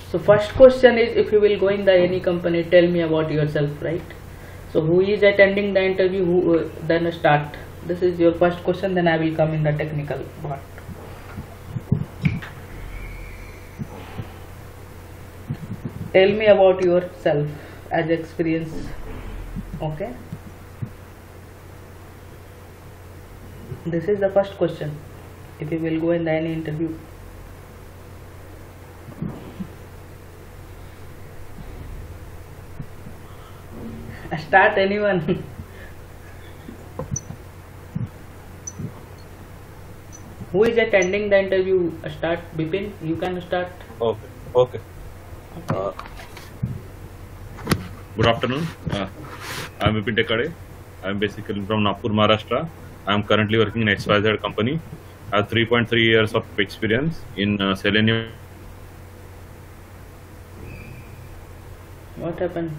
So first question is, if you will go in the any company, tell me about yourself, right? So who is attending the interview? Who then start? This is your first question. Then I will come in the technical part. Tell me about yourself as experience. Okay. This is the first question. If you will go in the any interview. Start anyone. Who is attending the interview? Start Bipin. You can start. Okay. Okay. Good afternoon. I'm Vipin Tekade. I'm basically from Nagpur, Maharashtra. I'm currently working in XYZ company. I have 3.3 years of experience in Selenium. What happened?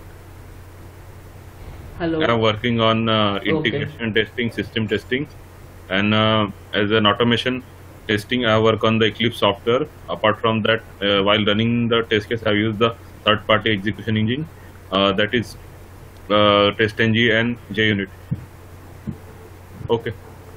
Hello. I'm working on integration testing, system testing, and as an automation testing, I work on the Eclipse software. Apart from that, while running the test case, I use the third-party execution engine, that is TestNG and JUnit. Okay.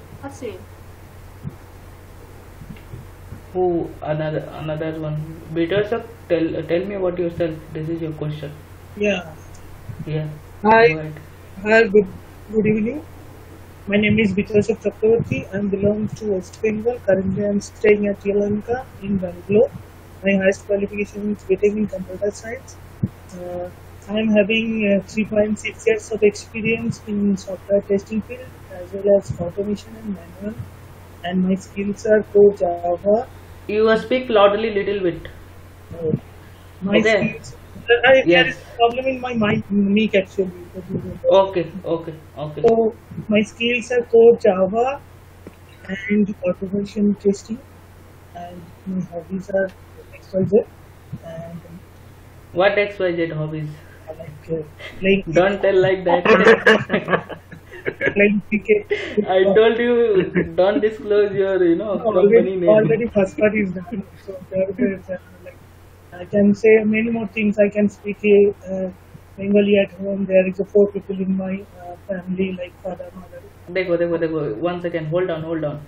Who another one? Better sir, tell me about yourself. This is your question. Yeah. Yeah. Hi. Go ahead. Hi. Good evening. My name is Bikashab Chakravarti. I belong to West Bengal. Currently, I am staying at Yelahanka in Bangalore. My highest qualification is BTech in Computer Science. I am having 3.6 years of experience in software testing field as well as automation and manual. And my skills are core Java. You speak loudly little bit. My Okay. skills. There Yes. is a problem in my mic actually. Okay. So my skills are core Java and automation testing, and my hobbies are XYZ and What XYZ hobbies? like Don't tell like that. cricket. I told you don't disclose your company name. Already first part is done. So there is like I can say many more things. I can speak Bengali at home. There is 4 people in my family, like father, mother. Dekho. 1 second. Hold on.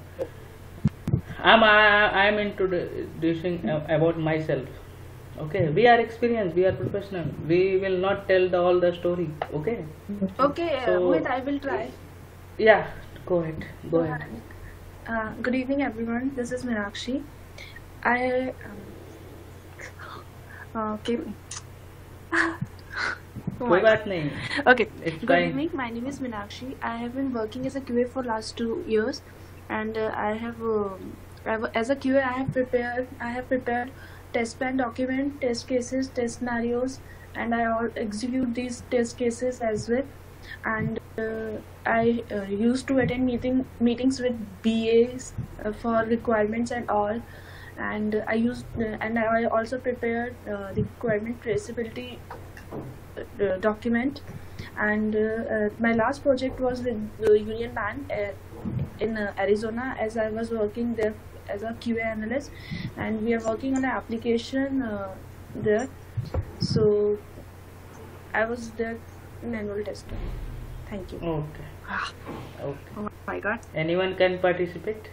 I'm introducing about myself. Okay, we are experienced, we are professional. We will not tell all the story. Okay. Okay, So- Mohit, I will try. Yeah. Go ahead. Good evening, everyone. This is Meenakshi. I okay. Oh कोई my बात नहीं. Okay. It's Good fine. evening. My name is Meenakshi. I have been working as a QA for last 2 years, and as a QA, I have prepared test plan document, test cases, test scenarios, and I all execute these test cases as well. And I used to attend meetings with BAs for requirements and all. And I also prepared the requirement traceability document. And my last project was with the Union Bank in Arizona, as I was working there as a QA analyst, and we are working on an application there. So I was there manual testing. Thank you. Okay. Oh my God. Anyone can participate.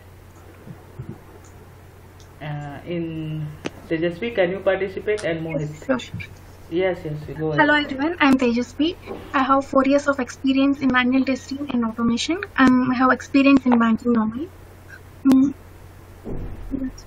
In Tejasvi, can you participate? And Mohit. Sure. Yes. Go ahead. Hello everyone, I'm Tejasvi. I have 4 years of experience in manual testing and automation. I have experience in banking domain. That's-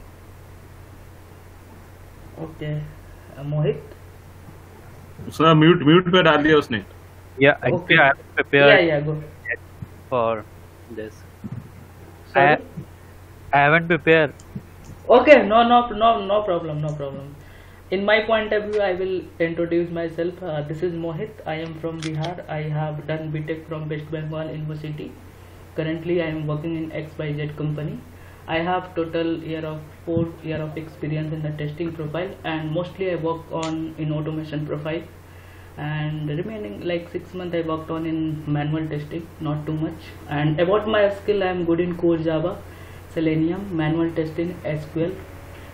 Okay. Mohit. So mute पे डाल दिया उसने. Yeah, actually, Okay. I am prepared Yeah. Go. for this. Sorry. I haven't prepared. Okay, no problem. In my point of view, I will introduce myself. This is Mohit. I am from Bihar. I have done BTech from West Bengal University. Currently, I am working in XYZ company. I have total 4 year of experience in the testing profile, and mostly I work on in automation profile. And remaining like 6 months I worked on in manual testing, not too much. And about my skill, I am good in core Java, Selenium, manual testing, SQL,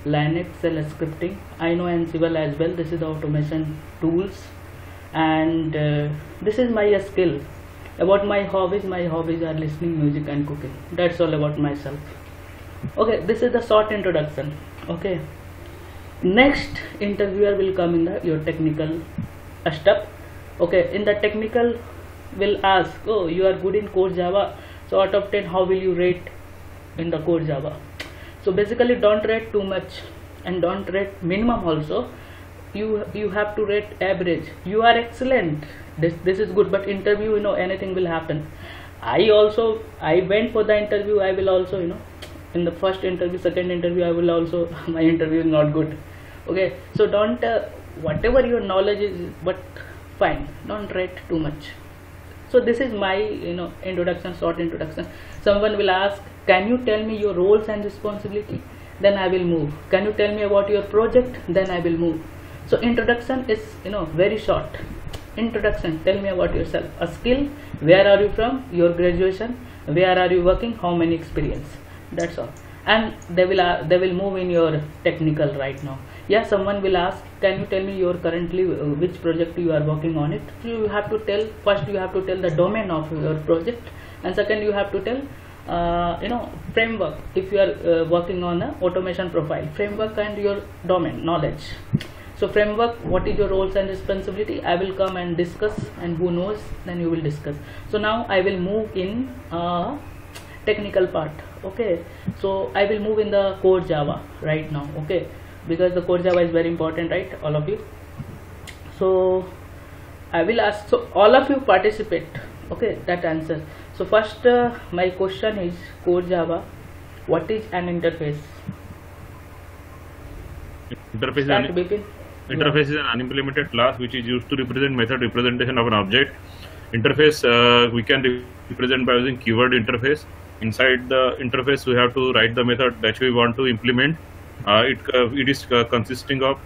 Linux shell scripting. I know Ansible as well. This is the automation tools, and this is my skill. About my hobbies are listening music and cooking. That's all about myself. Okay, this is the short introduction. Okay, next interviewer will come in your technical stuff. Okay, in the technical will ask, oh, you are good in core Java, so out of 10 how will you rate in the core Java? So basically don't rate too much and don't rate minimum also. You have to rate average. You are excellent, this is good, but interview, anything will happen. I went for the interview. I will also, in the first interview, second interview, I will also my interview is not good. Okay, so don't whatever your knowledge is, but fine, don't rate too much. So this is my introduction, short introduction. Someone will ask, can you tell me your roles and responsibility? Then I will move. Can you tell me about your project? Then I will move. So introduction is very short. Introduction, tell me about yourself, a skill, where are you from, your graduation, where are you working, how many experience. That's all. And they will move in your technical right now. Yeah, someone will ask, can you tell me your currently which project you are working on it? So you have to tell, first you have to tell the domain of your project, and second you have to tell framework. If you are working on a automation profile, framework and your domain knowledge. So framework, what is your roles and responsibility? I will come and discuss, and who knows, then you will discuss. So now I will move in technical part. Okay, so I will move in the core Java right now. Okay, because the core Java is very important, right, all of you? So I will ask, so all of you participate. Okay, that answer. So first my question is, core Java, what is an interface? Interface is an unimplemented class which is used to represent method representation of an object. Interface we can represent by using keyword interface. Inside the interface we have to write the method that we want to implement. It is consisting of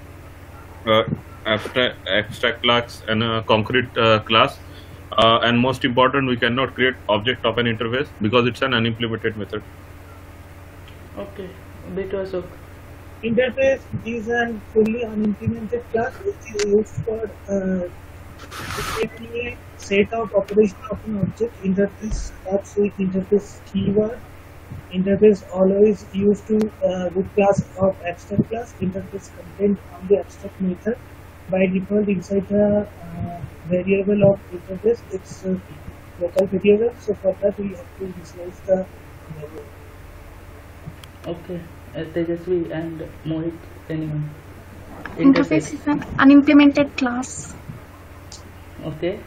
abstract class and a concrete class. And most important, we cannot create object of an interface because it's an unimplemented method. Okay, Bitosok. Interface is a fully unimplemented class which is used for defining a set of operation of an object. Interface starts with interface keyword. Interface always used to with class of abstract class. Interface content on the abstract method. By default, inside the variable of interface, it's local variable. So for that we have to initialize the variable. Okay, Tejasvi and Mohit, anyone? Interface is an unimplemented class. Okay.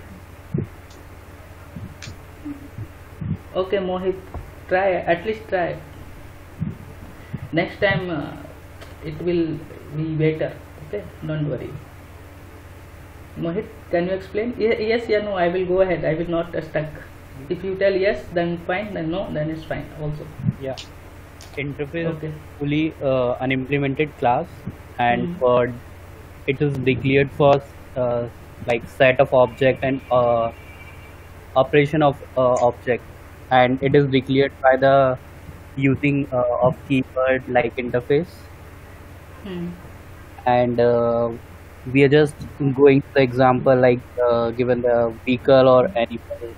Okay, Mohit, try, at least try. Next time it will be better. Okay, don't worry. Mohit, can you explain? Yes, yeah, no, I will go ahead. I will not stuck. If you tell yes, then fine. Then no, then it's fine also. Yeah. Interface Okay. fully unimplemented class, and for it is declared for like set of object and operation of object, and it is declared by the using of keyword like interface. And we are just going to the example like given the vehicle or animal.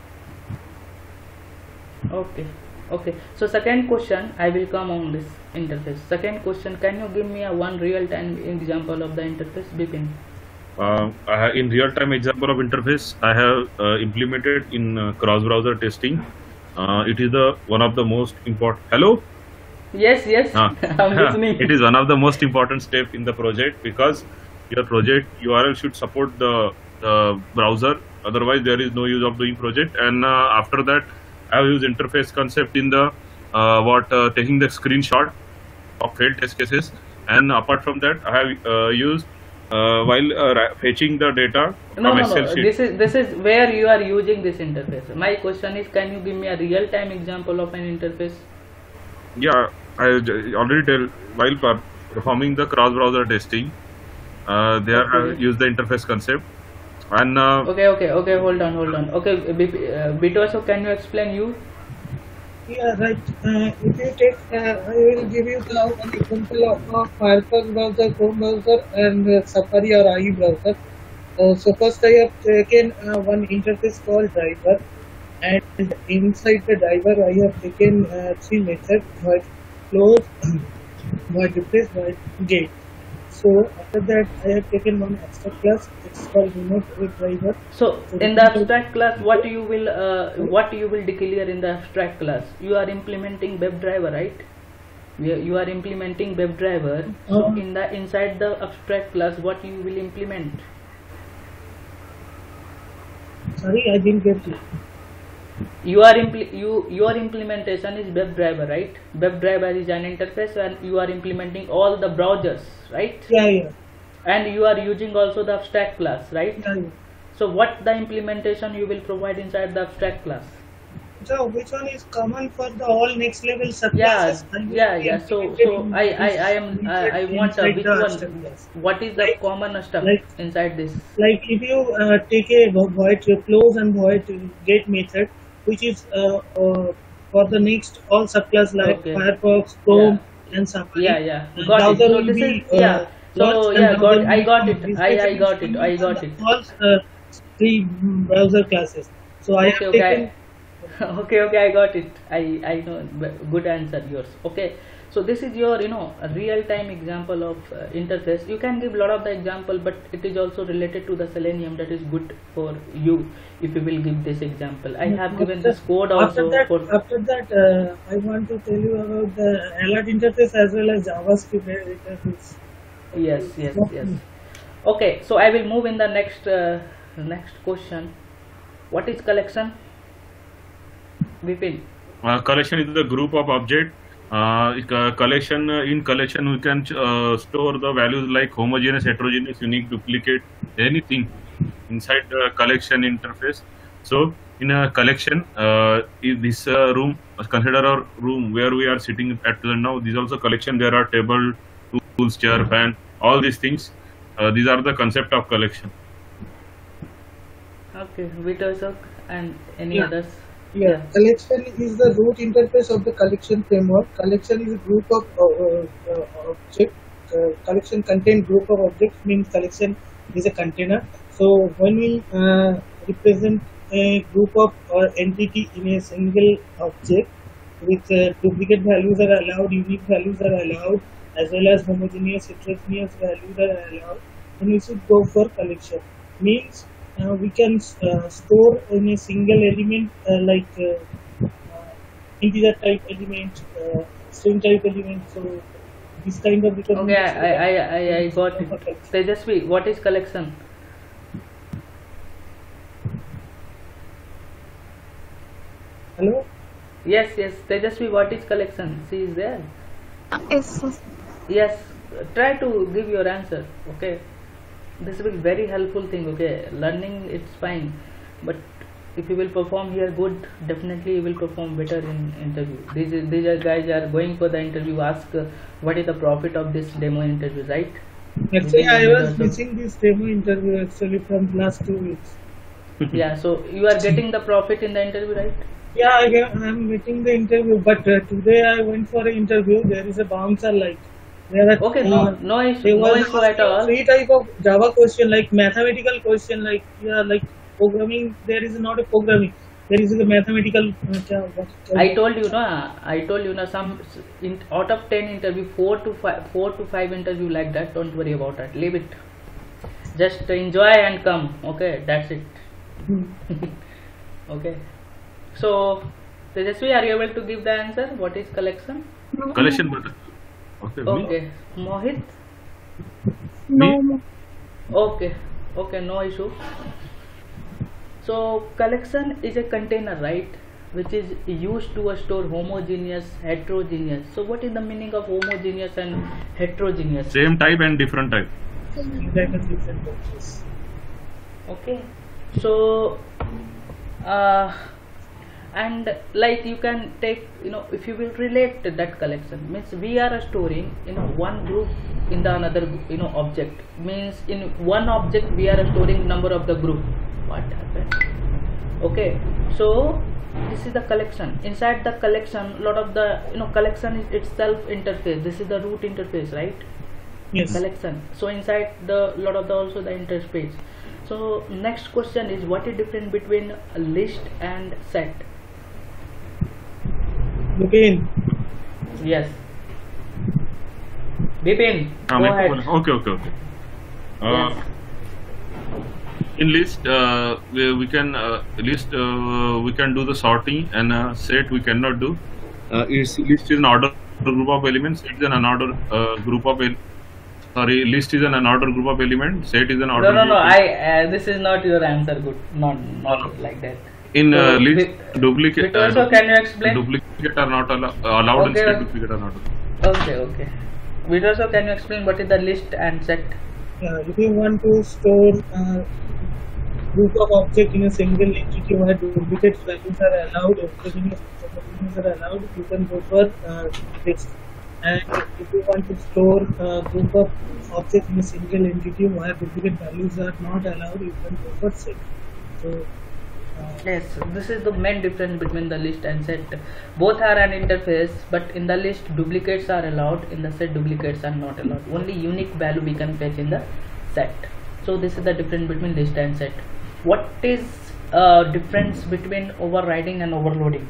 Okay. Okay. So second question, I will come on this interface. Second question, can you give me a one real-time example of the interface, Bipin? In real-time example of interface, I have implemented in cross-browser testing. It is one of the most important. Hello. Yes, yes, I'm listening. It is one of the most important step in the project because your project URL should support the browser. Otherwise, there is no use of doing project. And after that, I have used interface concept in the taking the screenshot of failed test cases. And apart from that, I have used while fetching the data from Excel sheet. This is where you are using this interface. My question is, can you give me a real-time example of an interface? Yeah, I already tell while performing the cross-browser testing, there I use the interface concept. And okay, hold on. Okay, Bitoso, can you explain you? Yeah, right. If you take, I will give you now an example of a Firefox browser, Chrome browser, and Safari or IE browser. So first I have taken one interface called driver, and inside the driver I have taken three methods: void close, void replace, void gate. So after that I have taken one abstract class. It's called remote web driver. So So in the abstract class, what you will declare in the abstract class? You are implementing WebDriver, right? You are implementing WebDriver. So in the inside the abstract class, what you will implement? Sorry, I didn't get you. Your implementation is WebDriver, right? WebDriver is an interface, and you are implementing all the browsers, right? Yeah, yeah. And you are using also the abstract class, right? Yeah, yeah. So what the implementation you will provide inside the abstract class? So which one is common for the all next level Yeah, subclasses? yeah. So I want which one? What is the common stuff Like- inside this? Like if you take a void close and void get method, which is for the next all subclass like Okay. Firefox, Chrome, and Safari. Yeah. And Got it. browser So will this be, is yeah. So watch and yeah, browser I will got be it. this I method got is it. I for got the it. All three browser classes. So I have Okay. taken. Okay, I got it. I know. Good answer yours. Okay, so this is your real time example of interface. You can give lot of the example, but it is also related to the Selenium. That is good for you if you will give this example. I have given this code also After that, I want to tell you about the alert interface as well as JavaScript interface. Yes. Okay, so I will move in the next question. What is collection? Vipin. Collection is the group of object. Collection in collection we can store the values like homogeneous, heterogeneous, unique, duplicate, anything inside the collection interface. So in a collection, in this room, consider our room where we are sitting at now. This is also collection. There are table, tools, chair, fan, all these things. These are the concept of collection. Okay, Vitosok and any Yeah. others? Yeah, collection is the root interface of the collection framework. Collection is a group of objects. Collection contain group of objects means collection is a container. So when we represent a group of or entity in a single object with duplicate values are allowed, unique values are allowed, as well as homogeneous, heterogeneous values are allowed, then we should go for collection. Means we can store in a single element like integer type element, string type element. So this kind of Okay, I got it. Tejasvi, what is collection? Hello. Yes. Tejasvi, what is collection? She is there. Yes. Yes. Try to give your answer. Okay. This will very helpful thing. Okay. Learning it's fine, but if you will perform here good, definitely you will perform better in interview. These are guys are going for the interview. Ask what is the profit of this demo interview, right? Actually, I was missing this demo interview actually from last 2 weeks. Yeah. So you are getting the profit in the interview, right? Yeah, I'm getting the interview, but today I went for an interview. There is a bouncer like. There are, Okay. No issue. There No was issue at all. three type of Java question, like mathematical question, like like programming. There is not a programming. There is a mathematical. I told you no. Some out of 10 interview, 4 to 5 interview like that. Don't worry about it. Leave it. Just enjoy and come. Okay, that's it. Okay. So, Tejasvi, are you able to give the answer? What is collection? Collection, but okay. Okay. Mohit? No. Okay, no issue. So collection is a container, right, which is used to store homogeneous, heterogeneous. So what is the meaning of homogeneous and heterogeneous? Same type and different type. Okay. So and like you can take, if you will relate to that collection, means we are storing one group in the another object, means in one object we are storing number of the group. What happened? Okay, so this is the collection. Inside the collection, lot of the collection is itself interface. This is the root interface, right? Yes. Collection. So inside the lot of the also the interface. So next question is, what is different between a list and set? Bipin. Yes. Bipin, go ahead. Okay. Yes. In list, we can we can do the sorting, and set we cannot do. List is an order group of elements. Set is an unordered group of list is an unordered group of elements. Set is an ordered. No. This is not your answer. Good. Not like that. In So, list, duplicate. Also, can you explain? Duplicate are not allowed. Okay. Instead, duplicate are not allowed. Okay. Vittorio, can you explain what is the list and set? If you want to store group of object in a single entity where duplicate values are allowed, everything is allowed, you can go for list. And if you want to store a group of objects in a single entity where duplicate values are not allowed, you can go for set. So Yes, this is the main difference between the list and set. Both are an interface, but in the list duplicates are allowed, in the set duplicates are not allowed. Only unique value we can fetch in the set. So this is the difference between list and set. What is difference between overriding and overloading?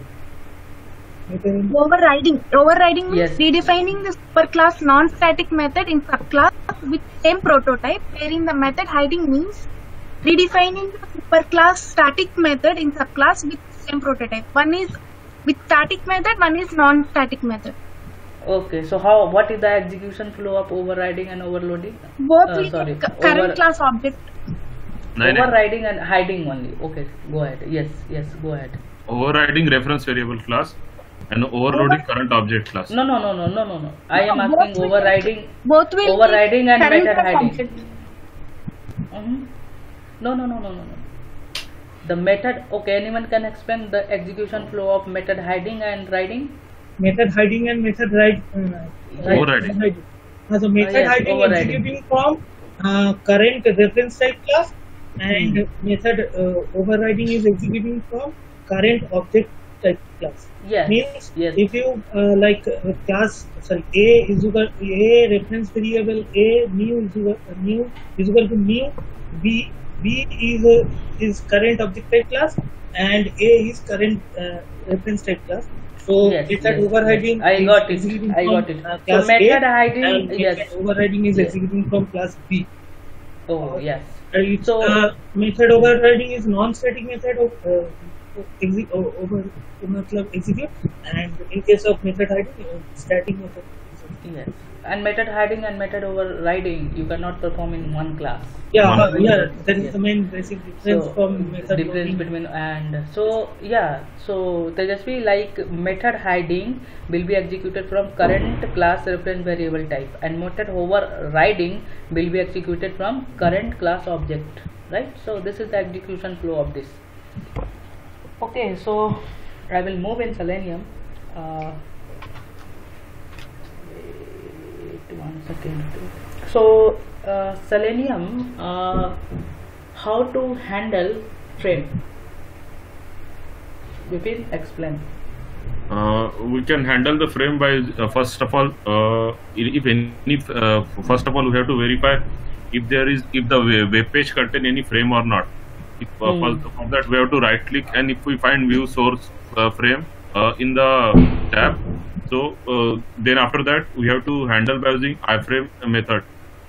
Overriding means Yes. redefining the superclass non-static method in subclass with same prototype, wherein the method hiding means redefining the superclass static method in subclass with same prototype. One is with static method, one is non-static method. Okay, so what is the execution flow of overriding and overloading? Both with sorry, current class object. Overriding and hiding only. Okay, go ahead. Yes, go ahead. Overriding reference variable class and overloading current object class. No. I am asking overriding. Both will Overriding and current method class hiding. object. No. The method. Okay, anyone can explain the execution flow of method hiding and writing? method hiding and method Overriding. So method Yes, hiding overriding. executing from current reference type class, and method overriding is executing from current object type class. Yes. Means Yes. if you A is equal A reference variable A new is equal to new, B is current object type class, and A is current reference type class. So Yes, method yes, overriding yes. I is got it. executing I from, got it. So class method A, hiding, and yes. method overriding is Yes. executing from class B. Oh, yes. It's, So- method overriding is non-static method of execute, and in case of method hiding, static method. Yes. And method hiding and method overriding you cannot perform in one class. Yeah, One- that is Yes. the main basic difference So from method difference loading. between and so Tejasvi, like method hiding will be executed from current class reference variable type, and method overriding will be executed from current class object, right? So this is the execution flow of this. Okay, so I will move in Selenium. Wait 1 second. So Selenium, how to handle frame? Vipin, explain. We can handle the frame by first of all, first of all we have to verify if the web page contain any frame or not. For that we have to right click, and if we find view source frame in the tab, so then after that we have to handle by using iframe method.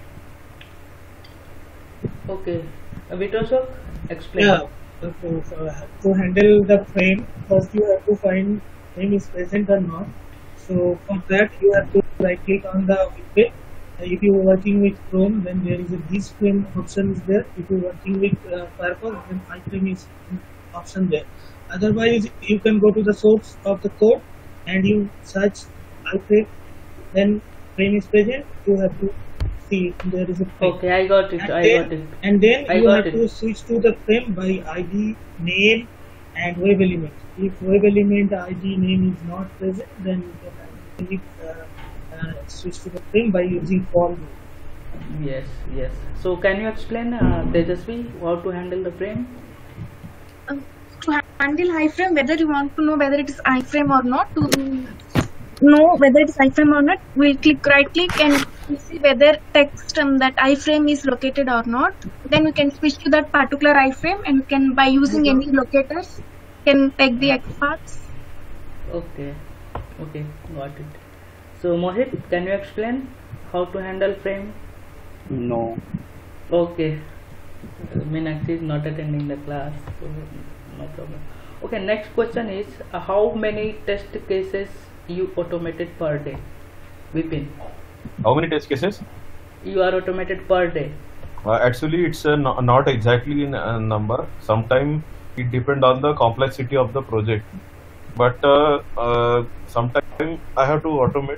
Okay, Vitosok, explain. Yeah, so to handle the frame, first you have to find frame is present or not. So for that you have to right click on the web page. If you are working with Chrome, then there is a this frame option is there. If you are working with Firefox, then iframe is option there. Otherwise, you can go to the source of the code and you search iframe. Then frame is present. You have to see there is a frame. Okay, I got it. And then I you got have it. to switch to the frame by ID, name, and web element. If web element ID name is not present, then you can switch to the frame by using for loop. Yes. So can you explain, Tejasvi, how to handle the frame? To handle iframe, whether you want to know whether it is iframe or not. To know whether it is iframe or not, we'll right click and we'll see whether text on that iframe is located or not. Then we can switch to that particular iframe, and we can, by using any locators, can take the XPaths. Okay, okay, got it. So Mohit, can you explain how to handle frame? No. Okay, Meenakshi is not attending the class, so no problem. Okay, next question is how many test cases you automated per day? Vipin, How many test cases? you are automated per day. Actually, it's not exactly in a number. Sometimes it depends on the complexity of the project. But sometimes I have to automate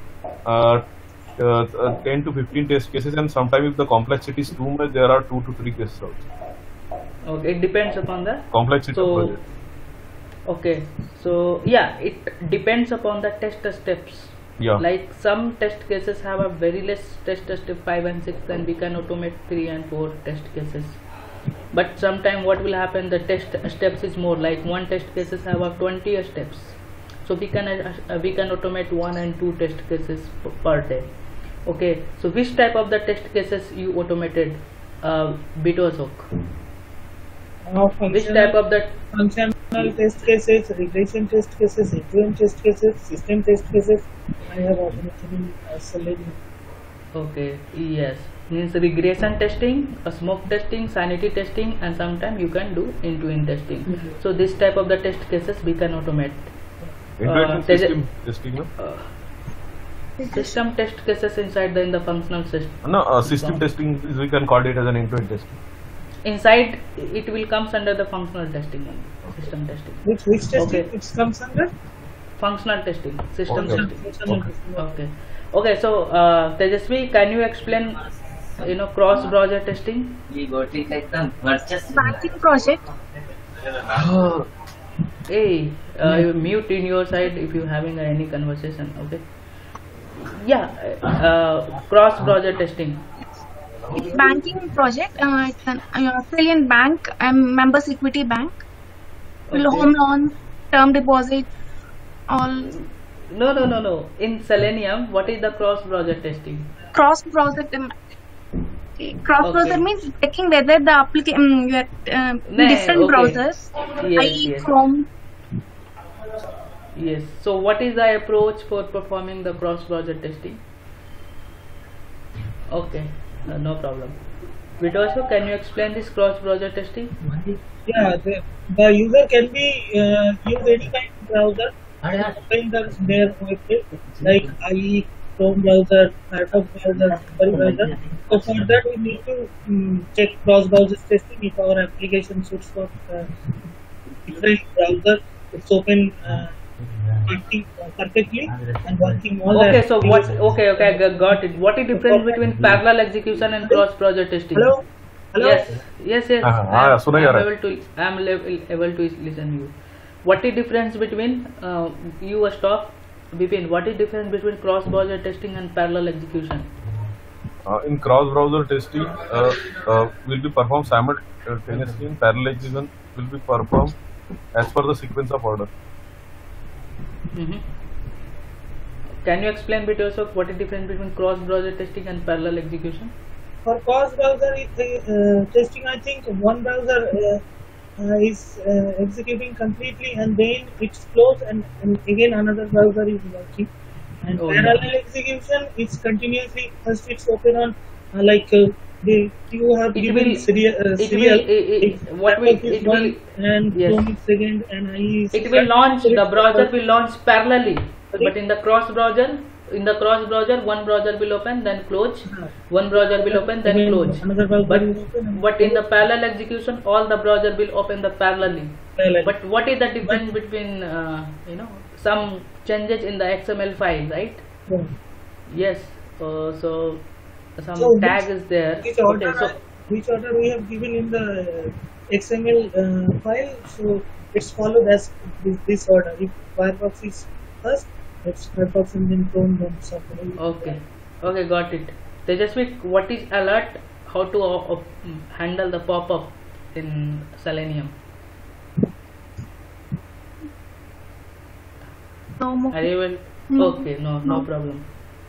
10 to 15 test cases, and sometimes if the complexity is too much, there are 2 to 3 cases also. Okay, it depends upon the Complexity of project. okay, so yeah, it depends upon the test steps. Yeah. Like some test cases have a very less test step 5 and 6, and we can automate 3 and 4 test cases. But sometime what will happen, the test steps is more, like one test cases have a 20 steps, so we can automate 1 and 2 test cases per day. Okay, so which type of the test cases you automated, Bitosok? Which type of the functional test cases, regression test cases, end-to-end test cases, system test cases, I have automated in Selenium. Okay, yes, means regression testing, smoke testing, sanity testing, and sometimes you can do end-to-end testing. So this type of the test cases we can automate. System testing, no? System test cases in the functional system. No, system testing, we can call it as an end-to-end testing. Inside it will comes under the functional testing only. System testing. Which testing Okay. it comes under? Functional testing. System Okay. testing. Functional testing. Okay. Okay. So Tejasvi, can you explain cross-browser testing? Banking project. Hey, you mute in your side if you having any conversation. Okay. Yeah. Cross-browser testing. It's banking project. It's an Australian bank, members equity bank. Okay. Home loans, term deposits, all. No. In Selenium, what is the cross-browser testing? Cross browser. Cross browser Okay. means checking whether the application different okay. browsers, Yes, i.e. yes. Chrome. Yes. So what is the approach for performing the cross-browser testing? Okay, no problem. Vitoso, can you explain this cross-browser testing? Yeah, the user can be use any kind of browser open their web page, like IE, Chrome browser, Firefox browser, Safari browser. So for that we need to check cross-browser testing. If our application suits for different browser, it's open working perfectly and working all the Okay, so what? applications. Okay, got it. What is the difference between parallel execution and cross-browser testing? Hello? Yes. सुना जा रहा है. I am able to listen you. What is difference between you stop, Bipin? What is difference between cross-browser testing and parallel execution? In cross-browser testing, will be performed simultaneously. In parallel execution, will be performed as per the sequence of order. Can you explain bit also what is difference between cross-browser testing and parallel execution? For cross-browser testing, I think one browser is executing completely and then it's closed, and again another browser is working. And parallel execution, it's continuously, first it's open on you have given serial, and Chrome is second, and IE is it will launch, the browser will launch parallelly. But in the cross browser, one browser will open then close, one browser will open then close. But in the parallel execution, all the browser will open the parallelly. But what is the difference between some changes in the XML file, right? Yes. So some tag is there. Which order we have given in the XML file, so it's followed as this order. If Firefox is first, it's Firefox and then Chrome, then Safari. Okay, got it. Tejasvi, what is alert? How to handle the pop-up in Selenium? No more. Are you able? No. Okay, no problem.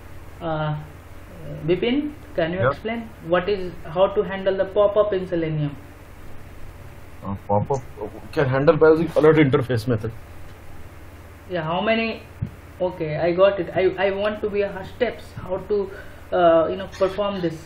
Bipin, can you Yeah. explain how to handle the pop-up in Selenium? Pop-up can handle by using alert interface method. Yeah, how many? Okay, I got it. I want to be steps how to perform this.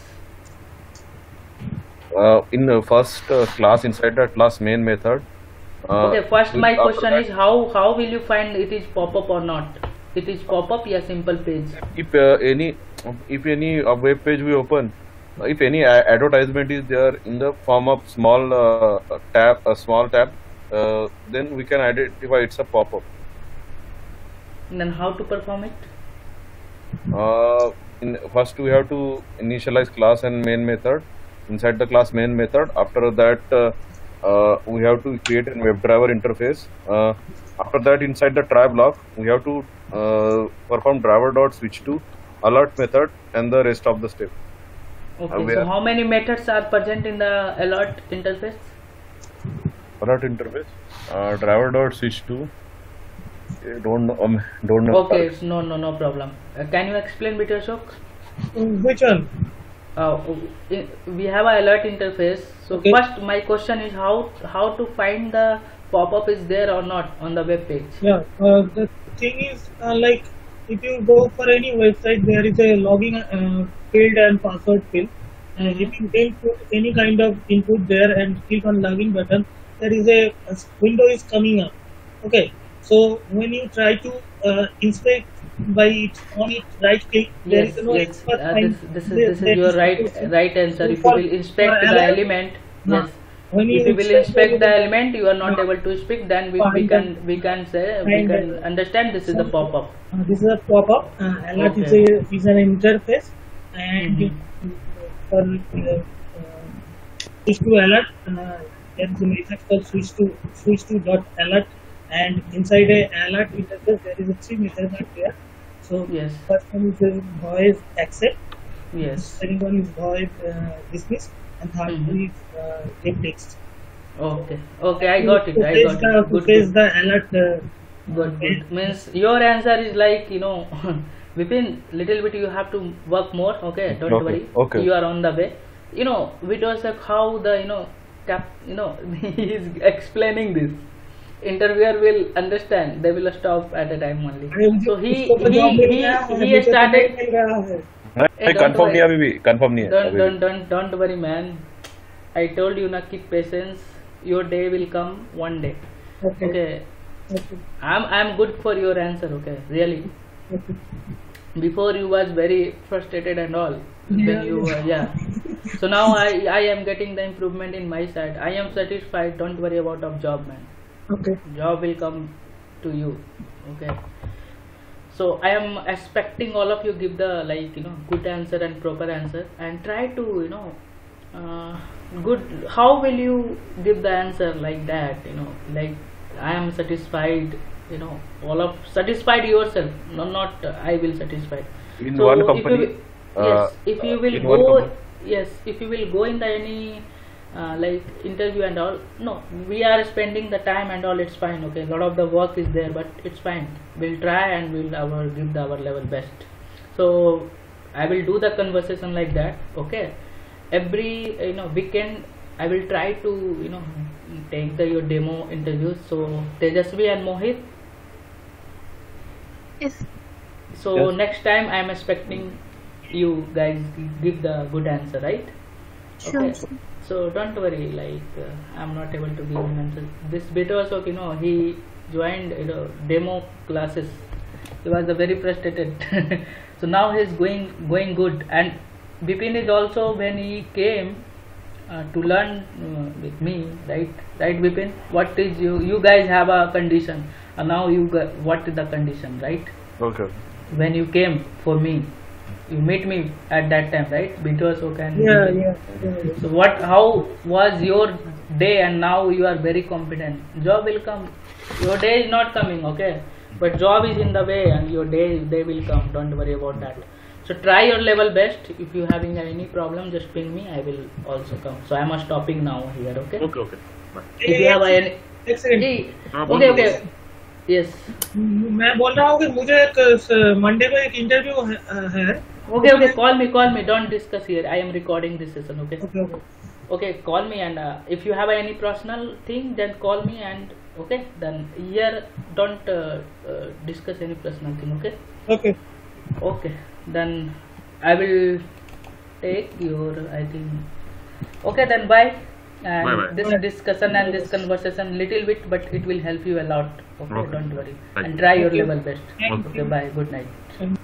In the first class, inside that class main method. Okay, first my after question that, is how will you find it is pop-up or not? It is pop-up, yeah, simple page. if any web page we open, if any advertisement is there in the form of small tab, then we can identify it's a pop-up. And then how to perform it? First we have to initialize class and main method. Inside the class main method, after that we have to create a WebDriver interface. After that, inside the try block, we have to perform driver.switch to alert method and the rest of the step. Okay, so how many methods are present in the alert interface? Alert interface, driver.switch to. Don't know. Okay, no problem. Can you explain bit Ashok? Which one? We have an alert interface. So Okay. first my question is how to find the pop-up is there or not on the web page. Yeah, the thing is like if you go for any website, there is a login field and password field. And if you don't put any kind of input there and click on login button, there is a window is coming up. Okay, so when you try to inspect by on it right click, there Yes, is no yes. expert This is your right answer. If you will inspect the element, yes. When If you will inspect the element, you are not No. able to speak. Then we can say we can understand this is a pop-up. this is a pop-up. Alert Okay. is an interface, and for switch to alert, there is a method called switch to dot alert, and inside a alert interface there is a 3 methods are there. So Yes. first one is voice accept, Yes. second one is voice dismiss, and third one is get text. Okay. Okay. I got it. I got it. To Good. face Good. the alert. Good. Means your answer is like within little bit you have to work more. Okay. Don't Okay, worry. okay. You are on the way. With us how the he is explaining this. Interviewer will understand. They will stop at a time only. So he started. Hey, don't confirm worry. नहीं अभी भी confirm नहीं है अभी भी. Don't worry, man. I told you na, keep patience. Your day will come one day. Okay. I'm good for your answer. Okay, really. Before you was very frustrated and all. Then you So now I am getting the improvement in my side. I am satisfied. Don't worry about of job, man. Okay. Job will come to you. Okay. So I am expecting all of you give the good answer and proper answer, and try to good. How will you give the answer like that? Like I am satisfied. All of satisfied yourself. Not I will satisfied. In So one if company, you, yes, if you will in one go, company. yes, if you will go in the any like interview and all, no, we are spending the time and all, it's fine. Okay, a lot of the work is there, but it's fine. We'll try and we'll give our level best. So I will do the conversation like that. Okay, every weekend I will try to take your demo interviews. So Tejasvi and Mohit. Yes. So Yes. next time I am expecting you guys give the good answer, right? Sure. Okay. So don't worry, I'm not able to give an answer. This bit also, he joined demo classes. He was very frustrated. So now he's going good. And Bipin is also, when he came to learn with me, right Bipin? What is you guys have a condition, and now what is the condition, right? Okay. When you came for me, you meet me at that time, right? Because Yeah. So how was your day, and now you are very confident. Job will come. Your day is not coming, okay? But job is in the way, and your day will come. Don't worry about that. So try your level best. If you having any problem, just ping me. I will also come. So I am stopping now here, okay? Okay. Bye. If you have any, Excellent. Hey, हाँ, okay, बोलो, okay. Yes. मैं बोल रहा हूँ कि मुझे एक Monday को एक इंटरव्यू है. Okay. Call me. Don't discuss here. I am recording this session. Okay. Okay. Okay. Call me, and if you have any personal thing, then call me. And okay, then here don't discuss any personal thing. Okay. Okay. Okay. Then I will take your. I think. Okay. Then bye. And Bye-bye. this discussion and this conversation little bit, but it will help you a lot. Okay. Okay. Don't worry. Thank And you. try your Thank you. level best. Thank Okay. you. Bye. Good night.